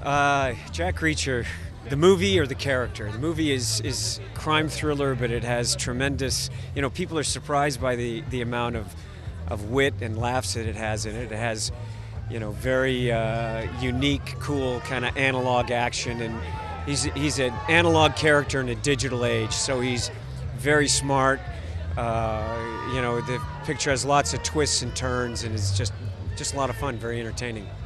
Jack Reacher, the movie or the character? The movie is crime thriller, but it has tremendous, people are surprised by the amount of wit and laughs that it has in it. It has, very unique, cool kind of analog action, and he's an analog character in a digital age, so he's very smart. The picture has lots of twists and turns, and it's just a lot of fun, very entertaining.